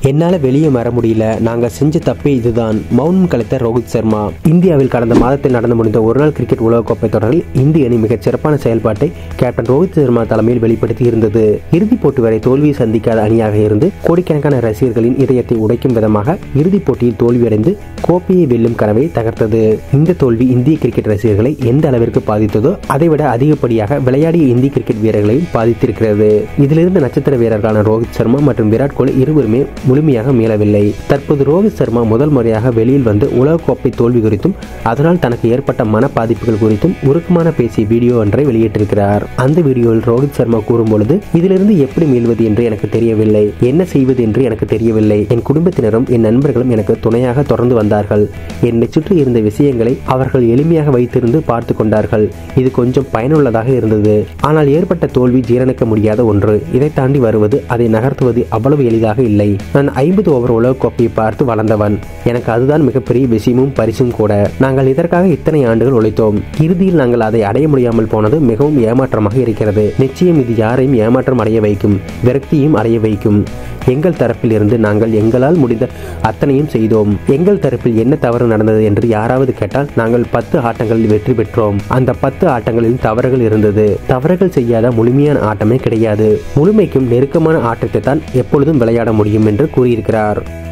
என்னால வெளியே வர முடியல, நாங்க செஞ்ச தப்பே இதுதான், மௌனம் கலைத்த ரோஹித் சர்மா. இந்தியாவில் கடந்த மாதத்தில் நடந்து முடிந்த ஒருநாள் கிரிக்கெட் உலகக்கோப்பை தொடரில் இந்திய அணி மிகச் சிறப்பான செயல்பாட்டை கேப்டன் ரோஹித் சர்மா தலைமையில் வெளிப்படுத்தி இருந்தது. இறுதிப் போட்டி வரை தோல்வியை சந்திக்காத அணியாக இருந்து கோடிக்கணக்கான ரசிகர்களின் இதயத்தை உடைக்கும் விதமாக இறுதிப் போட்டியில் தோல்வியடைந்து கோப்பையை வெல்லும் கனவை தகர்த்தது. இந்த தோல்வி இந்திய கிரிக்கெட் ரசிகர்களை எந்த அளவிற்கு பாதித்ததோ அதைவிட அதிகப்படியாக விளையாடிய இந்திய கிரிக்கெட் வீரர்களையும் பாதித்திருக்கிறது. இதிலிருந்து நட்சத்திர வீரர்களான ரோஹித் சர்மா மற்றும் விராட் கோலி இருவருமே முழுமையாக மீளவில்லை. தற்போது ரோஹித் சர்மா முதல் முறையாக வெளியில் வந்து உலகக்கோப்பை தோல்வி குறித்தும் அதனால் தனக்கு ஏற்பட்ட மன பாதிப்புகள் குறித்தும் உருக்கமான பேசிய வீடியோ ஒன்றை வெளியிட்டிருக்கிறார். அந்த வீடியோவில் ரோஹித் சர்மா கூறும்பொழுது, இதிலிருந்து எப்படி மீள்வது என்று எனக்கு தெரியவில்லை, என்ன செய்வது என்று எனக்கு தெரியவில்லை. என் குடும்பத்தினரும் என் நண்பர்களும் எனக்கு துணையாக தொடர்ந்து வந்தார்கள். என்னை சுற்றி இருந்த விஷயங்களை அவர்கள் எளிமையாக வைத்திருந்து பார்த்து கொண்டார்கள். இது கொஞ்சம் பயனுள்ளதாக இருந்தது. ஆனால் ஏற்பட்ட தோல்வி ஜீரணிக்க முடியாத ஒன்று. இதை தாண்டி வருவது, அதை நகர்த்துவது அவ்வளவு எளிதாக இல்லை. நான் 50 ஓவர் உலகக்கோப்பையை பார்த்து வளர்ந்தவன். எனக்கு அதுதான் மிகப்பெரிய விஷயமும் பரிசும் கூட. நாங்கள் இதற்காக இத்தனை ஆண்டுகள் உழைத்தோம். இறுதியில் நாங்கள் அதை அடைய முடியாமல் போனது மிகவும் ஏமாற்றமாக இருக்கிறது. நிச்சயம் இது யாரையும் ஏமாற்றம் அடைய வைக்கும், விரக்தியும் அடைய வைக்கும். எங்கள் தரப்பில் இருந்து நாங்கள் எங்களால் முடிந்த அத்தனையும் செய்தோம். எங்கள் தரப்பில் என்ன தவறு நடந்தது என்று யாராவது கேட்டால், நாங்கள் 10 ஆட்டங்களில் வெற்றி பெற்றோம். அந்த 10 ஆட்டங்களில் தவறுகள் இருந்தது. தவறுகள் செய்யாத முழுமையான ஆட்டமே கிடையாது. முழுமைக்கும் நெருக்கமான ஆட்டத்தை தான் எப்பொழுதும் விளையாட முடியும் என்று கூறியிருக்கிறார்.